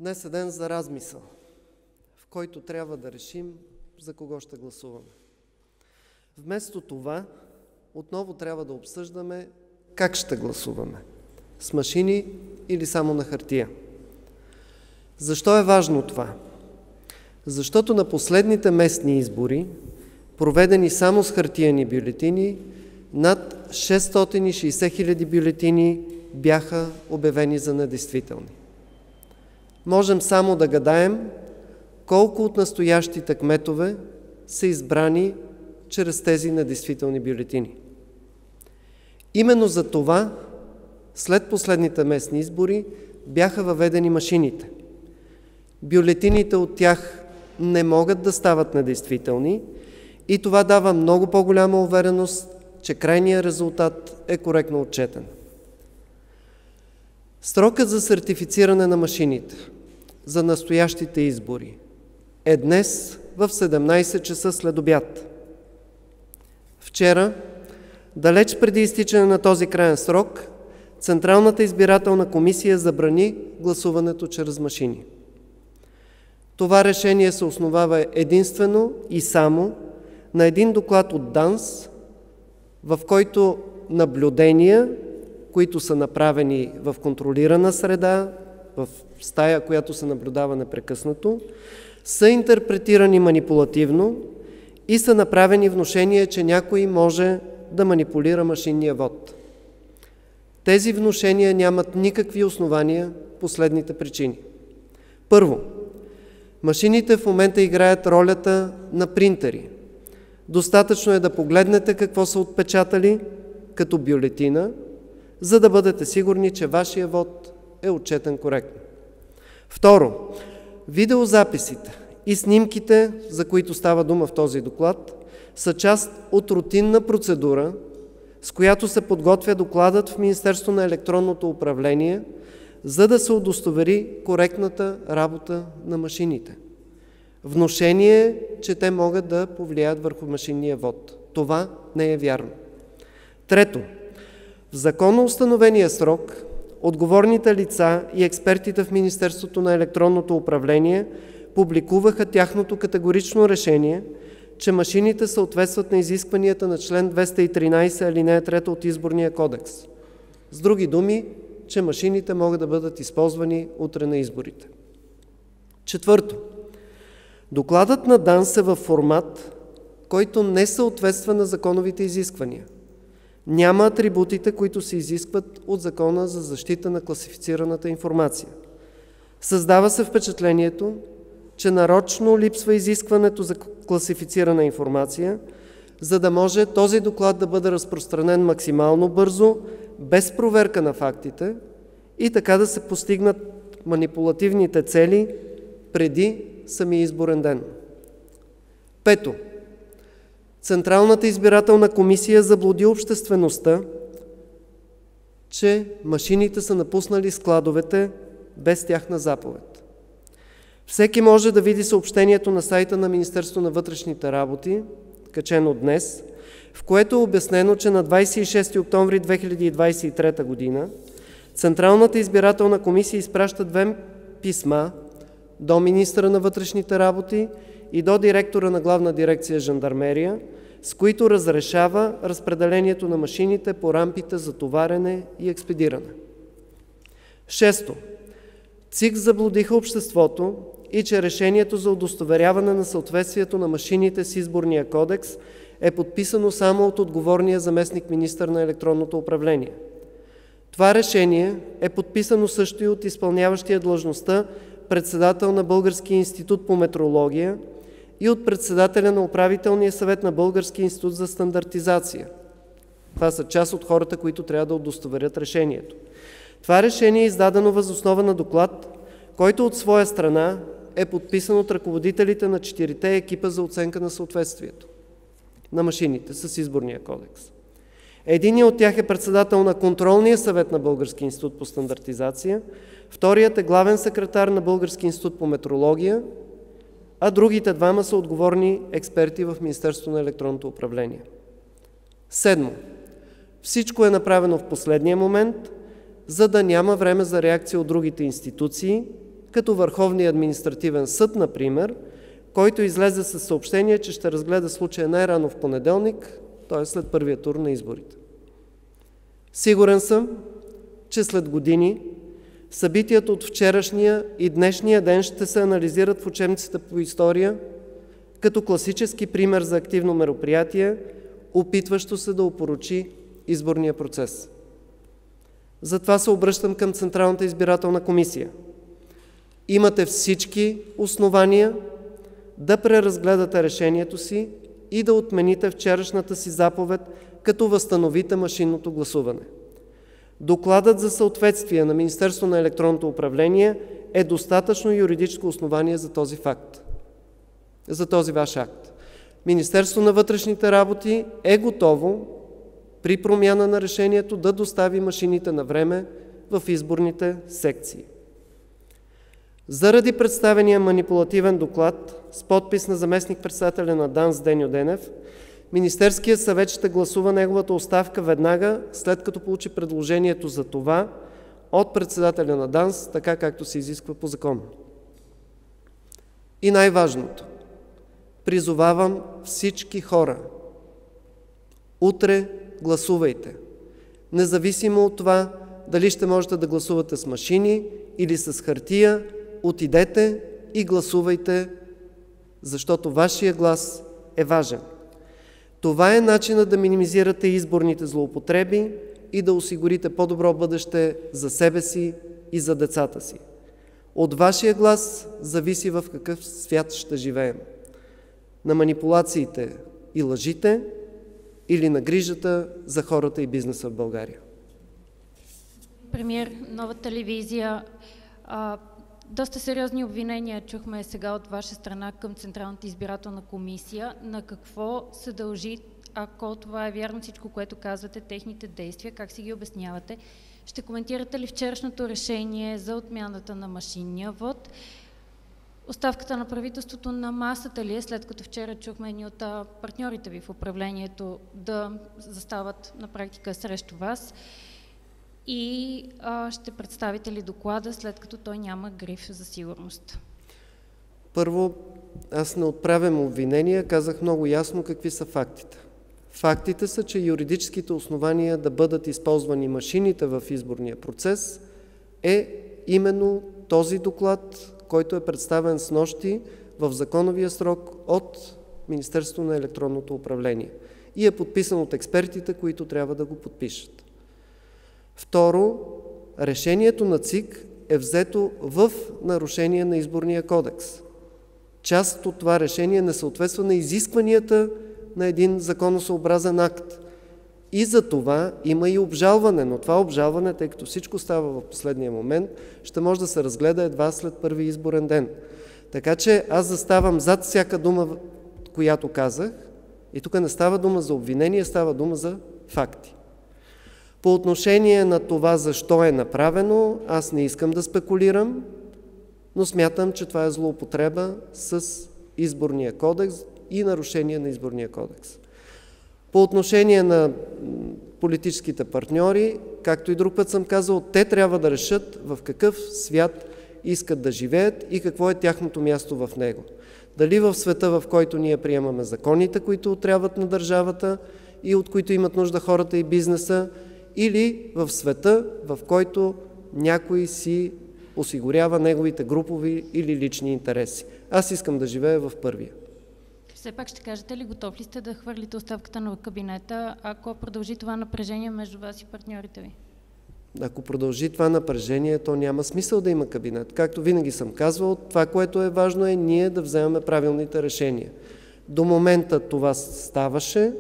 Днес е ден за размисъл, в който трябва да решим за кого ще гласуваме. Вместо това, отново трябва да обсъждаме как ще гласуваме – с машини или само на хартия. Защо е важно това? Защото на последните местни избори, проведени само с хартиени бюлетини, над 660 хиляди бюлетини бяха обявени за недействителни. Можем само да гадаем колко от настоящите кметове са избрани чрез тези недействителни бюлетини. Именно за това, след последните местни избори, бяха въведени машините. Бюлетините от тях не могат да стават недействителни и това дава много по-голяма увереност, че крайният резултат е коректно отчетен. Срокът за сертифициране на машините за настоящите избори е днес в 17 часа след обяд. Вчера, далеч преди изтичане на този краен срок, Централната избирателна комисия забрани гласуването чрез машини. Това решение се основава единствено и само на един доклад от ДАНС, в който наблюдения, които са направени в контролирана среда, в стая, която се наблюдава непрекъснато, са интерпретирани манипулативно и са направени внушения, че някой може да манипулира машинния вод. Тези внушения нямат никакви основания по следните причини. Първо, машините в момента играят ролята на принтери. Достатъчно е да погледнете какво са отпечатали като бюлетина, за да бъдете сигурни, че вашия вод е отчетен коректно. Второ, видеозаписите и снимките, за които става дума в този доклад, са част от рутинна процедура, с която се подготвя докладът в Министерството на електронното управление, за да се удостовери коректната работа на машините. Внушение е, че те могат да повлияят върху машинния вод. Това не е вярно. Трето, в законно установения срок отговорните лица и експертите в Министерството на електронното управление публикуваха тяхното категорично решение, че машините съответстват на изискванията на член 213, алинея 3 от Изборния кодекс. С други думи, че машините могат да бъдат използвани утре на изборите. Четвърто, докладът на ДАНС е във формат, който не съответства на законовите изисквания. Няма атрибутите, които се изискват от Закона за защита на класифицираната информация. Създава се впечатлението, че нарочно липсва изискването за класифицирана информация, за да може този доклад да бъде разпространен максимално бързо, без проверка на фактите и така да се постигнат манипулативните цели преди самия изборен ден. Пето, Централната избирателна комисия заблуди обществеността, че машините са напуснали складовете без тяхна заповед. Всеки може да види съобщението на сайта на Министерството на вътрешните работи, качено днес, в което е обяснено, че на 26 октомври 2023 година Централната избирателна комисия изпраща 2 писма до министъра на вътрешните работи и до директора на Главна дирекция жандармерия, с които разрешава разпределението на машините по рампите за товарене и експедиране. Шесто, ЦИК заблудиха обществото и че решението за удостоверяване на съответствието на машините с Изборния кодекс е подписано само от отговорния заместник-министър на електронното управление. Това решение е подписано също и от изпълняващия длъжността председател на Българския институт по метрология и от председателя на управителния съвет на Българския институт за стандартизация. Това са част от хората, които трябва да удостоверят решението. Това решение е издадено въз основа на доклад, който от своя страна е подписан от ръководителите на 4-те екипа за оценка на съответствието на машините с Изборния кодекс. Единият от тях е председател на контролния съвет на Българския институт по стандартизация, вторият е главен секретар на Българския институт по метрология, а другите двама са отговорни експерти в Министерството на електронното управление. Седмо, всичко е направено в последния момент, за да няма време за реакция от другите институции, като Върховния административен съд, например, който излезе със съобщение, че ще разгледа случая най-рано в понеделник, т.е. след първия тур на изборите. Сигурен съм, че след години събитията от вчерашния и днешния ден ще се анализират в учебниците по история като класически пример за активно мероприятие, опитващо се да опорочи изборния процес. Затова се обръщам към Централната избирателна комисия. Имате всички основания да преразгледате решението си и да отмените вчерашната си заповед, като възстановите машинното гласуване. Докладът за съответствие на Министерството на електронното управление е достатъчно юридическо основание за този факт, за този ваш акт. Министерството на вътрешните работи е готово при промяна на решението да достави машините на време в изборните секции. Заради представения манипулативен доклад с подпис на заместник-председателя на ДАНС Деньо Денев, Министерският съвет ще гласува неговата оставка веднага, след като получи предложението за това от председателя на ДАНС, така както се изисква по закон. И най-важното, призовавам всички хора. Утре гласувайте. Независимо от това, дали ще можете да гласувате с машини или с хартия, отидете и гласувайте, защото вашия глас е важен. Това е начинът да минимизирате изборните злоупотреби и да осигурите по-добро бъдеще за себе си и за децата си. От вашия глас зависи в какъв свят ще живеем. На манипулациите и лъжите или на грижата за хората и бизнеса в България. Премиер, Нова телевизия. Доста сериозни обвинения чухме сега от ваша страна към Централната избирателна комисия. На какво се дължи, ако това е вярно всичко, което казвате, техните действия, как си ги обяснявате? Ще коментирате ли вчерашното решение за отмяната на машинния вод? Оставката на правителството на масата ли е, след като вчера чухме едни от партньорите ви в управлението да застават на практика срещу вас? И ще представите ли доклада, след като той няма гриф за сигурност? Първо, аз не отправям обвинения, казах много ясно какви са фактите. Фактите са, че юридическите основания да бъдат използвани машините в изборния процес е именно този доклад, който е представен снощи в законовия срок от Министерството на електронното управление и е подписан от експертите, които трябва да го подпишат. Второ, решението на ЦИК е взето в нарушение на Изборния кодекс. Част от това решение не съответства на изискванията на един законосъобразен акт. И за това има и обжалване, но това обжалване, тъй като всичко става в последния момент, ще може да се разгледа едва след първи изборен ден. Така че аз заставам зад всяка дума, която казах, и тук не става дума за обвинение, става дума за факти. По отношение на това защо е направено, аз не искам да спекулирам, но смятам, че това е злоупотреба с Изборния кодекс и нарушение на Изборния кодекс. По отношение на политическите партньори, както и друг път съм казал, те трябва да решат в какъв свят искат да живеят и какво е тяхното място в него. Дали в света, в който ние приемаме законите, които трябват на държавата и от които имат нужда хората и бизнеса, или в света, в който някой си осигурява неговите групови или лични интереси. Аз искам да живея в първия. Все пак ще кажете ли, готов ли сте да хвърлите оставката на кабинета, ако продължи това напрежение между вас и партньорите ви? Ако продължи това напрежение, то няма смисъл да има кабинет. Както винаги съм казвал, това, което е важно, е ние да вземем правилните решения. До момента това ставаше.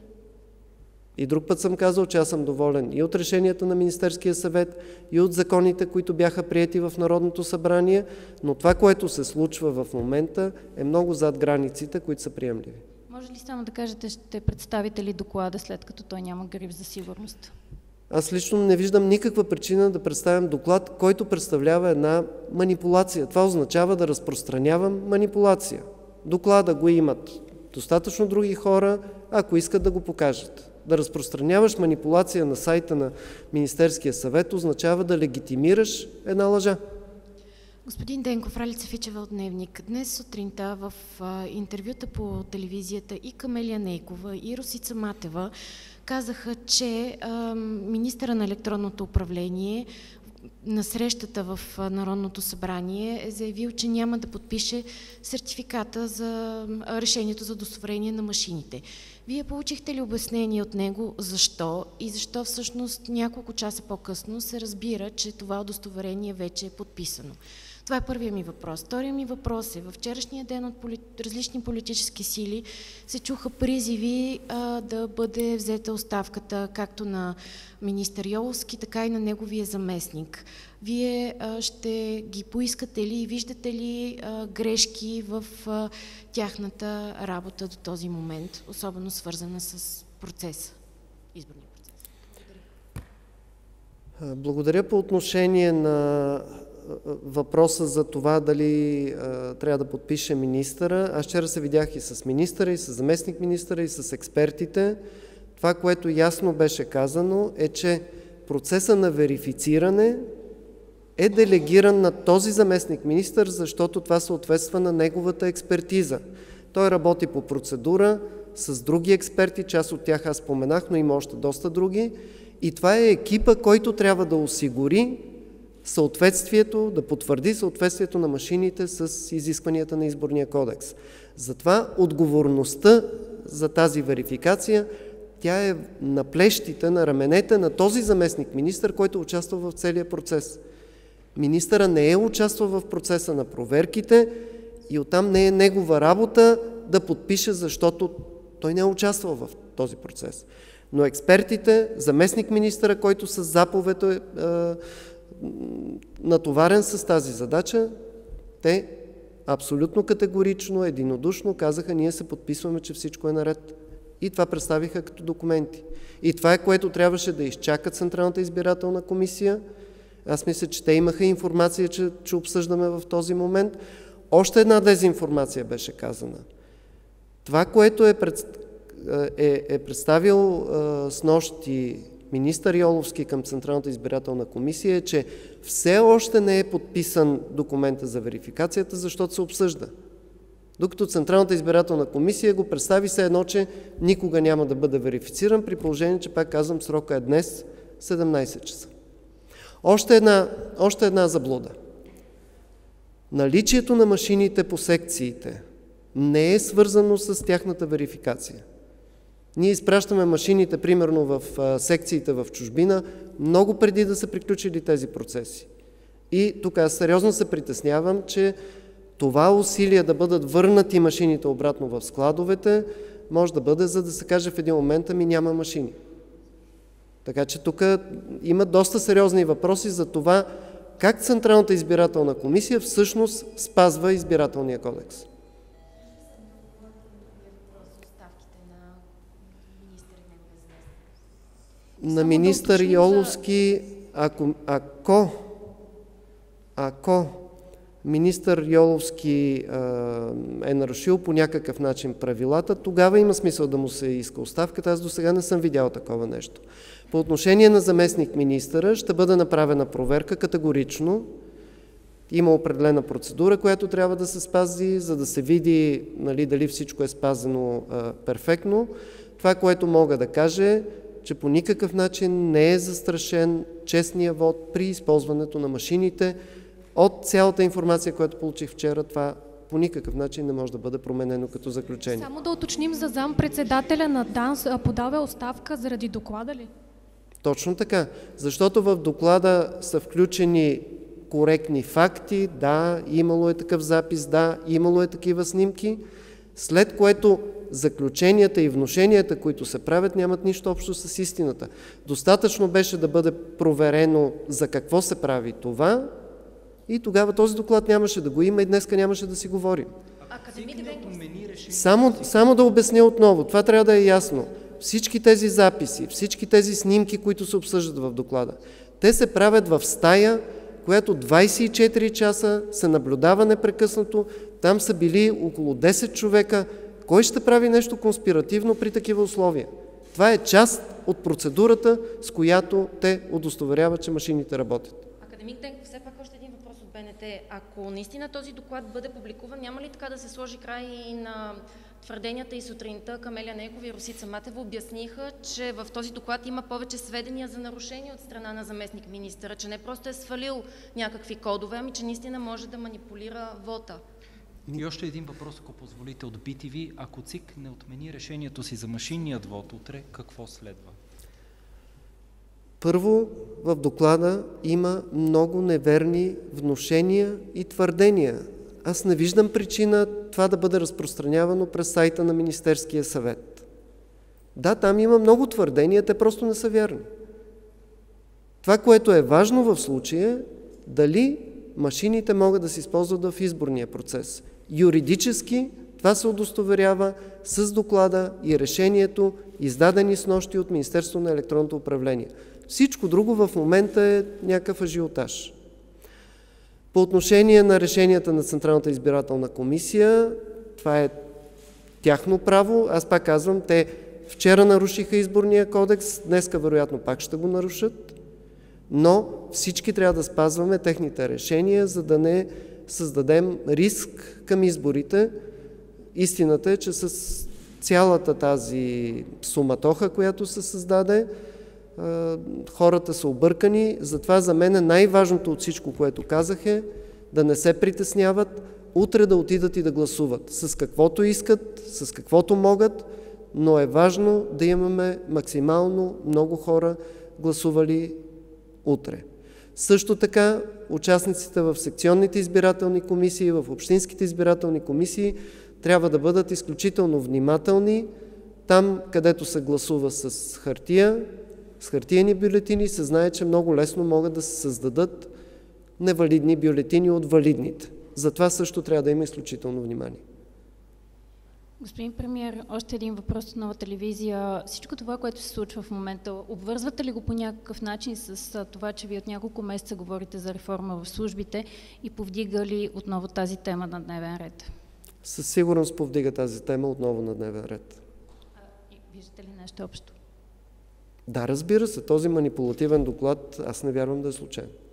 И друг път съм казал, че аз съм доволен и от решенията на Министерския съвет, и от законите, които бяха приети в Народното събрание, но това, което се случва в момента, е много зад границите, които са приемливи. Може ли само да кажете, ще представите ли доклада, след като той няма гриф за сигурност? Аз лично не виждам никаква причина да представям доклад, който представлява една манипулация. Това означава да разпространявам манипулация. Доклада го имат достатъчно други хора, ако искат да го покажат. Да разпространяваш манипулация на сайта на Министерския съвет означава да легитимираш една лъжа. Господин Денков, Ралица Фичева от Дневник. Днес сутринта в интервюта по телевизията и Камелия Нейкова и Росица Матева казаха, че министъра на електронното управление на срещата в Народното събрание е заявил, че няма да подпише сертификата за решението за удостоверение на машините. Вие получихте ли обяснение от него защо и защо всъщност няколко часа по-късно се разбира, че това удостоверение вече е подписано? Това е първият ми въпрос. Вторият ми въпрос е, във вчерашния ден от различни политически сили се чуха призиви да бъде взета оставката както на министър Йоловски, така и на неговия заместник. Вие ще ги поискате ли и виждате ли грешки в тяхната работа до този момент, особено свързана с процеса, изборния процес? Благодаря. Благодаря по отношение на въпроса за това дали трябва да подпише министъра. Аз вчера се видях и с министъра, и с заместник министъра, и с експертите. Това, което ясно беше казано, е, че процесът на верифициране е делегиран на този заместник министър, защото това съответства на неговата експертиза. Той работи по процедура с други експерти, част от тях аз споменах, но има още доста други. И това е екипа, който трябва да осигури съответствието, да потвърди съответствието на машините с изискванията на Изборния кодекс. Затова отговорността за тази верификация, тя е на плещите, на раменете на този заместник министър, който участва в целия процес. Министъра не е участвал в процеса на проверките и оттам не е негова работа да подпише, защото той не е участвал в този процес. Но експертите, заместник министъра, който с заповед е натоварен с тази задача, те абсолютно категорично, единодушно казаха, ние се подписваме, че всичко е наред. И това представиха като документи. И това е, което трябваше да изчака Централната избирателна комисия. Аз мисля, че те имаха информация, че обсъждаме в този момент. Още една дезинформация беше казана. Това, което е представил снощи министър Йоловски към Централната избирателна комисия, е, че все още не е подписан документа за верификацията, защото се обсъжда. Докато Централната избирателна комисия го представи се едно, че никога няма да бъде верифициран, при положение, че, пак казвам, срока е днес 17 часа. Още една заблуда. Наличието на машините по секциите не е свързано с тяхната верификация. Ние изпращаме машините, примерно в секциите в чужбина, много преди да са приключили тези процеси. И тук аз сериозно се притеснявам, че това усилие да бъдат върнати машините обратно в складовете може да бъде, за да се каже в един момент, ами няма машини. Така че тук има доста сериозни въпроси за това как Централната избирателна комисия всъщност спазва избирателния кодекс. На министър Йоловски, ако министър Йоловски е нарушил по някакъв начин правилата, тогава има смисъл да му се иска оставката. Аз до сега не съм видял такова нещо. По отношение на заместник министъра ще бъде направена проверка категорично. Има определена процедура, която трябва да се спази, за да се види, нали, дали всичко е спазено перфектно. Това, което мога да кажа, че по никакъв начин не е застрашен честния вод при използването на машините. От цялата информация, която получих вчера, това по никакъв начин не може да бъде променено като заключение. Само да уточним, за заместник-председателя на ДАНС подава оставка заради доклада ли? Точно така, защото в доклада са включени коректни факти, да, имало е такъв запис, да, имало е такива снимки, след което заключенията и внушенията, които се правят, нямат нищо общо с истината. Достатъчно беше да бъде проверено за какво се прави това и тогава този доклад нямаше да го има и днеска нямаше да си говорим. Само да обясня отново, това трябва да е ясно. Всички тези записи, всички тези снимки, които се обсъждат в доклада, те се правят в стая, която 24 часа се наблюдава непрекъснато. Там са били около 10 човека. Кой ще прави нещо конспиративно при такива условия? Това е част от процедурата, с която те удостоверяват, че машините работят. Академик Денков, все пак още един въпрос от БНТ. кажете, ако наистина този доклад бъде публикуван, няма ли така да се сложи край и на твърденията и сутринта? Камелия Нейкова и Росица Матева обясниха, че в този доклад има повече сведения за нарушения от страна на заместник-министъра, че не просто е свалил някакви кодове, ами че наистина може да манипулира вота. И още един въпрос, ако позволите, от BTV. Ако ЦИК не отмени решението си за машинният вод утре, какво следва? Първо, в доклада има много неверни внушения и твърдения. Аз не виждам причина това да бъде разпространявано през сайта на Министерския съвет. Да, там има много твърдения, те просто не са вярни. Това, което е важно в случая, дали машините могат да се използват в изборния процес. Юридически това се удостоверява с доклада и решението, издадени снощи от Министерството на електронното управление. Всичко друго в момента е някакъв ажиотаж. По отношение на решенията на Централната избирателна комисия, това е тяхно право. Аз пак казвам, те вчера нарушиха изборния кодекс, днеска вероятно пак ще го нарушат, но всички трябва да спазваме техните решения, за да не създадем риск към изборите. Истината е, че с цялата тази суматоха, която се създаде, хората са объркани. Затова за мен е най-важното от всичко, което казах, е да не се притесняват, утре да отидат и да гласуват с каквото искат, с каквото могат, но е важно да имаме максимално много хора гласували утре. Също така, участниците в секционните избирателни комисии, в общинските избирателни комисии трябва да бъдат изключително внимателни. Там, където се гласува с хартия, с хартиени бюлетини, се знае, че много лесно могат да се създадат невалидни бюлетини от валидните. Затова също трябва да има изключително внимание. Господин премиер, още един въпрос от Нова телевизия. Всичко това, което се случва в момента, обвързвате ли го по някакъв начин с това, че вие от няколко месеца говорите за реформа в службите и повдига ли отново тази тема на дневен ред? Със сигурност повдига тази тема отново на дневен ред. Виждате ли нещо общо? Да, разбира се, този манипулативен доклад аз не вярвам да е случайен.